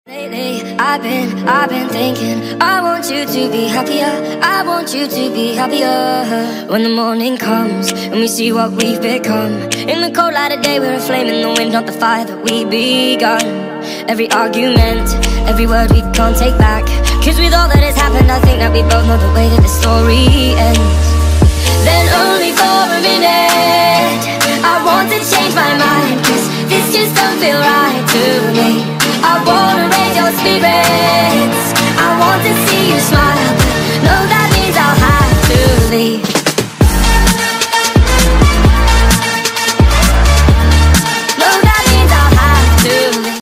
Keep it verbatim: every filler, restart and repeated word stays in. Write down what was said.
Lately, I've been, I've been thinking I want you to be happier, I want you to be happier. When the morning comes and we see what we've become, in the cold light of day we're a flame in the wind, not the fire that we begun. Every argument, every word we can't take back, cause with all that has happened I think that we both know the way that the story ends. Then only for a minute I want to change my mind, cause this just don't feel right to me. I wanna raise your spirits, I want to see you smile.